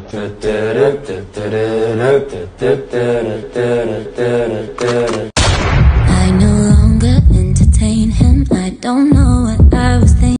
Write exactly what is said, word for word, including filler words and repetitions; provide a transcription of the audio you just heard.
I no longer entertain him. I don't know what I was